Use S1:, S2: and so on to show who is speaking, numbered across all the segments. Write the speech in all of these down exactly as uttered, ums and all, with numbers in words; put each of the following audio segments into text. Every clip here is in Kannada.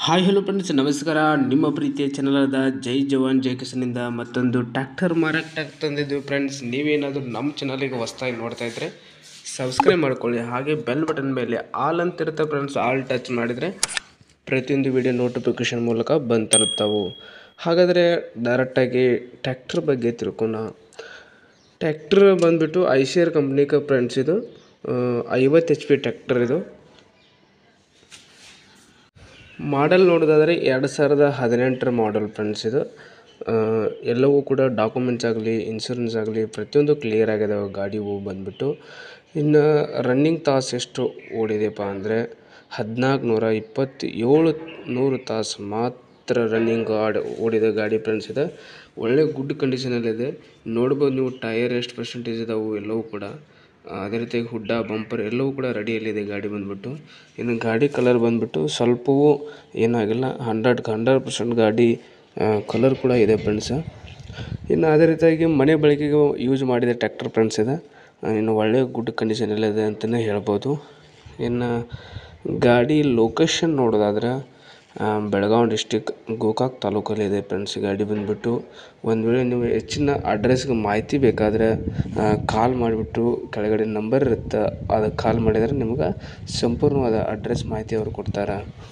S1: ಹಾಯ್ ಹಲೋ ಫ್ರೆಂಡ್ಸ್, ನಮಸ್ಕಾರ. ನಿಮ್ಮ ಪ್ರೀತಿಯ ಚಾನಲಾದ ಜೈ ಜವಾನ್ ಜೈ ಕಿಸನಿಂದ ಮತ್ತೊಂದು ಟ್ರ್ಯಾಕ್ಟರ್ ಮಾರಾಟ ತಂದಿದ್ದು ಫ್ರೆಂಡ್ಸ್. ನೀವೇನಾದರೂ ನಮ್ಮ ಚಾನಲಿಗೆ ಹೊಸದಾಗಿ ನೋಡ್ತಾ ಇದ್ದರೆ ಸಬ್ಸ್ಕ್ರೈಬ್ ಮಾಡ್ಕೊಳ್ಳಿ, ಹಾಗೆ ಬೆಲ್ ಬಟನ್ ಮೇಲೆ ಆಲ್ ಅಂತಿರುತ್ತೆ ಫ್ರೆಂಡ್ಸ್. ಆಲ್ ಟಚ್ ಮಾಡಿದರೆ ಪ್ರತಿಯೊಂದು ವಿಡಿಯೋ ನೋಟಿಫಿಕೇಷನ್ ಮೂಲಕ ಬಂದು ತಲುಪ್ತಾವು. ಹಾಗಾದರೆ ಡೈರೆಕ್ಟಾಗಿ ಟ್ರ್ಯಾಕ್ಟರ್ ಬಗ್ಗೆ ತಿಳ್ಕೊಳ್ಳೋಣ. ಟ್ರ್ಯಾಕ್ಟರ್ ಬಂದುಬಿಟ್ಟು eicher ಕಂಪ್ನಿಗೆ ಫ್ರೆಂಡ್ಸ್. ಇದು ಐವತ್ತು ಎಚ್ ಪಿ ಟ್ರ್ಯಾಕ್ಟರ್. ಇದು ಮಾಡಲ್ ನೋಡೋದಾದರೆ ಎರಡು ಸಾವಿರದ ಹದಿನೆಂಟರ ಮಾಡಲ್ ಫ್ರೆಂಡ್ಸ್. ಇದು ಎಲ್ಲವೂ ಕೂಡ ಡಾಕ್ಯುಮೆಂಟ್ಸ್ ಆಗಲಿ ಇನ್ಶೂರೆನ್ಸ್ ಆಗಲಿ ಪ್ರತಿಯೊಂದು ಕ್ಲಿಯರ್ ಆಗಿದೆ ಗಾಡಿವು ಬಂದುಬಿಟ್ಟು. ಇನ್ನು ರನ್ನಿಂಗ್ ತಾಸು ಎಷ್ಟು ಓಡಿದೆಯಪ್ಪ ಅಂದರೆ ಹದಿನಾಲ್ಕು ನೂರ ಇಪ್ಪತ್ತೇಳು ನೂರು ತಾಸು ಮಾತ್ರ ರನ್ನಿಂಗ್ ಆಡ್ ಓಡಿದ ಗಾಡಿ ಫ್ರೆಂಡ್ಸ್. ಇದೆ ಒಳ್ಳೆ ಗುಡ್ ಕಂಡೀಷನಲ್ಲಿದೆ. ನೋಡ್ಬೋದು ನೀವು ಟೈರ್ ಎಷ್ಟು ಪರ್ಸೆಂಟೇಜ್ ಇದಾವೆ ಎಲ್ಲವೂ ಕೂಡ. ಅದೇ ರೀತಿಯಾಗಿ ಹುಡ್ಡ ಬಂಪರ್ ಎಲ್ಲವೂ ಕೂಡ ರೆಡಿಯಲ್ಲಿದೆ ಗಾಡಿ ಬಂದುಬಿಟ್ಟು. ಇನ್ನು ಗಾಡಿ ಕಲರ್ ಬಂದುಬಿಟ್ಟು ಸ್ವಲ್ಪವೂ ಏನಾಗಿಲ್ಲ, ಹಂಡ್ರೆಡ್ಗೆ ಹಂಡ್ರೆಡ್ ಪರ್ಸೆಂಟ್ ಗಾಡಿ ಕಲರ್ ಕೂಡ ಇದೆ ಫ್ರೆಂಡ್ಸ್. ಇನ್ನು ಅದೇ ರೀತಿಯಾಗಿ ಮನೆ ಬಳಕೆಗೆ ಯೂಸ್ ಮಾಡಿದ ಟ್ರ್ಯಾಕ್ಟರ್ ಫ್ರೆಂಡ್ಸ್. ಇದೆ ಇನ್ನು ಒಳ್ಳೆಯ ಗುಡ್ ಕಂಡೀಷನಲ್ಲಿದೆ ಅಂತಲೇ ಹೇಳ್ಬೋದು. ಇನ್ನು ಗಾಡಿ ಲೊಕೇಶನ್ ನೋಡೋದಾದ್ರೆ ಬೆಳಗಾವಿ ಡಿಸ್ಟಿಕ್ ಗೋಕಾಕ್ ತಾಲೂಕಲ್ಲಿದೆ ಫ್ರೆಂಡ್ಸ್. ಗಾಡಿ ಬಂದುಬಿಟ್ಟು ಒಂದು ವೇಳೆ ನೀವು ಹೆಚ್ಚಿನ ಅಡ್ರೆಸ್ಗೆ ಮಾಹಿತಿ ಬೇಕಾದರೆ ಕಾಲ್ ಮಾಡಿಬಿಟ್ಟು ಕೆಳಗಡೆ ನಂಬರ್ ಇರುತ್ತೆ, ಅದಕ್ಕೆ ಕಾಲ್ ಮಾಡಿದರೆ ನಿಮ್ಗೆ ಸಂಪೂರ್ಣವಾದ ಅಡ್ರೆಸ್ ಮಾಹಿತಿ ಅವರು ಕೊಡ್ತಾರೆ.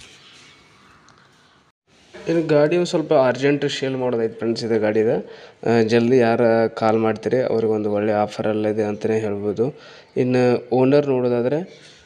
S1: ಇನ್ನು ಗಾಡಿ ಸ್ವಲ್ಪ ಅರ್ಜೆಂಟ್ ಶೇಲ್ ಮಾಡೋದೈತೆ ಫ್ರೆಂಡ್ಸ್. ಇದೆ ಗಾಡಿದ ಜಲ್ದಿ ಯಾರು ಕಾಲ್ ಮಾಡ್ತೀರಿ ಅವ್ರಿಗೊಂದು ಒಳ್ಳೆ ಆಫರಲ್ಲಿದೆ ಅಂತಲೇ ಹೇಳ್ಬೋದು. ಇನ್ನು ಓನರ್ ನೋಡೋದಾದರೆ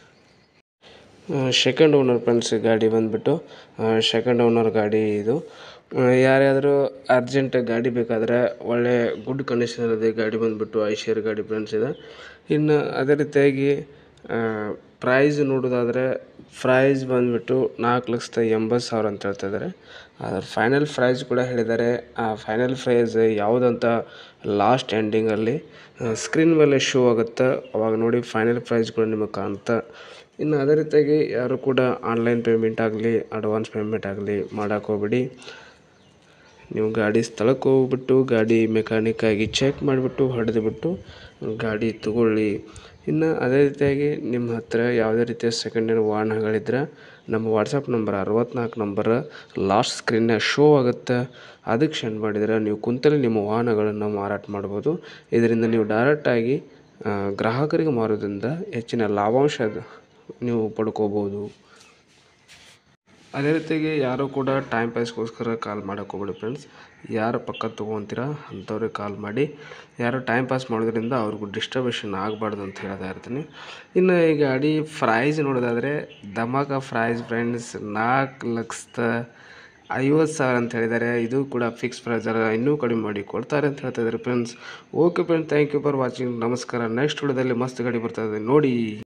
S1: ಸೆಕೆಂಡ್ ಓನರ್ ಫ್ರೆಂಡ್ಸ್. ಗಾಡಿ ಬಂದುಬಿಟ್ಟು ಸೆಕೆಂಡ್ ಓನರ್ ಗಾಡಿ. ಇದು ಯಾರ್ಯಾದರೂ ಅರ್ಜೆಂಟ್ ಗಾಡಿ ಬೇಕಾದರೆ ಒಳ್ಳೆ ಗುಡ್ ಕಂಡೀಷನಲ್ಲಿದೆ ಗಾಡಿ ಬಂದುಬಿಟ್ಟು eicher ಗಾಡಿ ಫ್ರೆಂಡ್ಸ್. ಇದೆ ಇನ್ನು ಅದೇ ರೀತಿಯಾಗಿ ಪ್ರೈಸ್ ನೋಡೋದಾದರೆ ಪ್ರೈಸ್ ಬಂದುಬಿಟ್ಟು ನಾಲ್ಕು ಲಕ್ಷದ ಎಂಬತ್ತು ಸಾವಿರ ಅಂತ ಹೇಳ್ತಾಯಿದ್ದಾರೆ. ಅದರ ಫೈನಲ್ ಪ್ರೈಸ್ ಕೂಡ ಹೇಳಿದ್ದಾರೆ. ಆ ಫೈನಲ್ ಪ್ರೈಸ್ ಯಾವುದಂತ ಲಾಸ್ಟ್ ಎಂಡಿಂಗಲ್ಲಿ ಸ್ಕ್ರೀನ್ ಮೇಲೆ ಶೋ ಆಗುತ್ತೆ, ಅವಾಗ ನೋಡಿ ಫೈನಲ್ ಪ್ರೈಸ್ ಕೂಡ ನಿಮಗೆ ಕಾಣುತ್ತೆ. ಇನ್ನು ಅದೇ ರೀತಿಯಾಗಿ ಯಾರು ಕೂಡ ಆನ್ಲೈನ್ ಪೇಮೆಂಟ್ ಆಗಲಿ ಅಡ್ವಾನ್ಸ್ ಪೇಮೆಂಟ್ ಆಗಲಿ ಮಾಡೋಕೆ ಹೋಗ್ಬೇಡಿ. ನೀವು ಗಾಡಿ ಸ್ಥಳಕ್ಕೆ ಹೋಗ್ಬಿಟ್ಟು ಗಾಡಿ ಮೆಕ್ಯಾನಿಕ್ಕಾಗಿ ಚೆಕ್ ಮಾಡಿಬಿಟ್ಟು ಹೊಡೆದುಬಿಟ್ಟು ಗಾಡಿ ತಗೊಳ್ಳಿ. ಇನ್ನು ಅದೇ ರೀತಿಯಾಗಿ ನಿಮ್ಮ ಹತ್ತಿರ ಯಾವುದೇ ರೀತಿಯ ಸೆಕೆಂಡ್ ಹ್ಯಾಂಡ್ ವಾಹನಗಳಿದ್ದರೆ ನಮ್ಮ ವಾಟ್ಸಪ್ ನಂಬರ್ ಅರವತ್ತ್ನಾಲ್ಕು ನಂಬರ್ ಲಾಸ್ಟ್ ಸ್ಕ್ರೀನ್ನಾಗ ಶೋ ಆಗುತ್ತೆ, ಅದಕ್ಕೆ ಸೆಂಡ್ ಮಾಡಿದರೆ ನೀವು ಕುಂತಲ್ಲಿ ನಿಮ್ಮ ವಾಹನಗಳನ್ನು ಮಾರಾಟ ಮಾಡ್ಬೋದು. ಇದರಿಂದ ನೀವು ಡೈರೆಕ್ಟಾಗಿ ಗ್ರಾಹಕರಿಗೆ ಮಾರೋದ್ರಿಂದ ಹೆಚ್ಚಿನ ಲಾಭಾಂಶ ನೀವು ಪಡ್ಕೋಬೋದು. ಅದೇ ರೀತಿಯಾಗಿ ಯಾರು ಕೂಡ ಟೈಮ್ ಪಾಸ್ಗೋಸ್ಕರ ಕಾಲ್ ಮಾಡೋಕೆ ಹೋಗ್ಬೇಡಿ ಫ್ರೆಂಡ್ಸ್. ಯಾರು ಪಕ್ಕ ತೊಗೊತೀರ ಅಂಥವ್ರಿಗೆ ಕಾಲ್ ಮಾಡಿ. ಯಾರು ಟೈಮ್ ಪಾಸ್ ಮಾಡೋದ್ರಿಂದ ಅವ್ರಿಗೂ ಡಿಸ್ಟರ್ಬೇಷನ್ ಆಗಬಾರ್ದು ಅಂತ ಹೇಳ್ತಾ ಇರ್ತೀನಿ. ಇನ್ನು ಈ ಗಾಡಿ ಪ್ರೈಸ್ ನೋಡೋದಾದರೆ ಧಮಾಕ ಪ್ರೈಸ್ ಫ್ರೆಂಡ್ಸ್. ನಾಲ್ಕು ಲಕ್ಷದ ಐವತ್ತು ಸಾವಿರ ಅಂತ ಹೇಳಿದ್ದಾರೆ. ಇದು ಕೂಡ ಫಿಕ್ಸ್ ಪ್ರೈಸ್ ಅಲ್ಲ, ಇನ್ನೂ ಕಡಿಮೆ ಮಾಡಿ ಕೊಡ್ತಾರೆ ಅಂತ ಹೇಳ್ತಾ ಇದ್ದಾರೆ friends. Okay friends, thank you for watching. ನಮಸ್ಕಾರ. ನೆಕ್ಸ್ಟ್ ವಿಡಿಯೋದಲ್ಲಿ ಮಸ್ತ್ ಗಾಡಿ ಬರ್ತಾ ಇದೆ ನೋಡಿ.